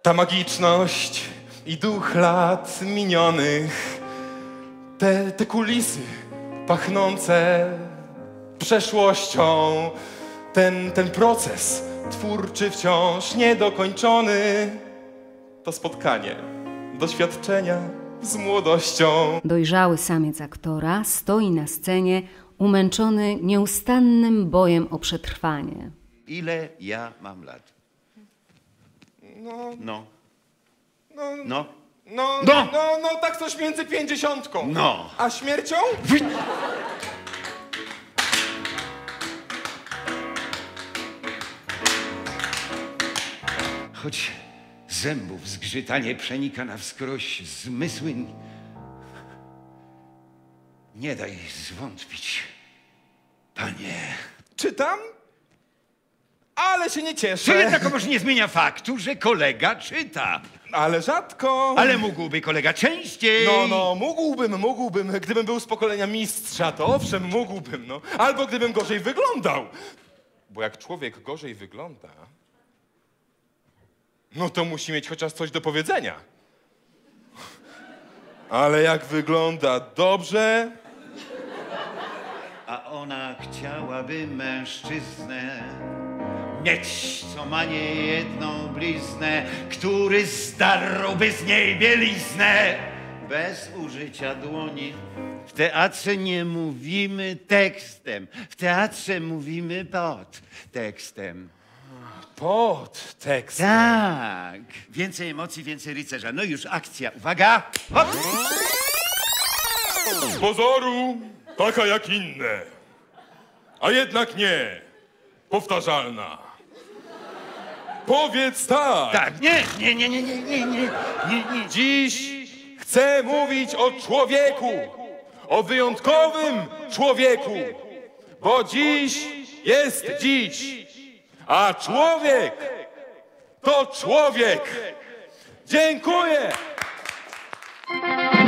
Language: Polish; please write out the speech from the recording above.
Ta magiczność i duch lat minionych, te kulisy pachnące przeszłością, ten proces twórczy wciąż niedokończony, to spotkanie doświadczenia z młodością. Dojrzały samiec aktora stoi na scenie, umęczony nieustannym bojem o przetrwanie. Ile ja mam lat? No, tak coś między 50. No. A śmiercią? Choć zębów zgrzytanie przenika na wskroś zmysły, nie daj zwątpić, Panie. Czytam? Ale się nie To cieszę. jednakowoż nie zmienia faktu, że kolega czyta. Ale rzadko. Ale mógłby kolega częściej. No, mógłbym. Gdybym był z pokolenia mistrza, to owszem, mógłbym, no. Albo gdybym gorzej wyglądał. Bo jak człowiek gorzej wygląda, no to musi mieć chociaż coś do powiedzenia. Ale jak wygląda dobrze... A ona chciałaby mężczyznę mieć, co ma niejedną bliznę, który zdarłby z niej bieliznę bez użycia dłoni. W teatrze nie mówimy tekstem, w teatrze mówimy pod tekstem. Pod tekstem. Tak, więcej emocji, więcej rycerza. No już akcja, uwaga! Hop. Z pozoru taka jak inne, a jednak nie powtarzalna. Powiedz tak. Tak, nie. Dziś chcę mówić o człowieku, o wyjątkowym człowieku, bo dziś jest dziś, a człowiek to człowiek. Dziękuję.